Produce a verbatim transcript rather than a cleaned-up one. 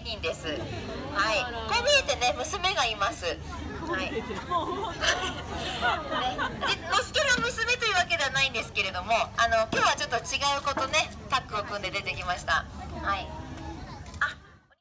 人です。はい、こう見えてね、娘がいます。はい。ね、で、のすけの娘というわけではないんですけれども、あの今日はちょっと違うことね、タッグを組んで出てきました。はい。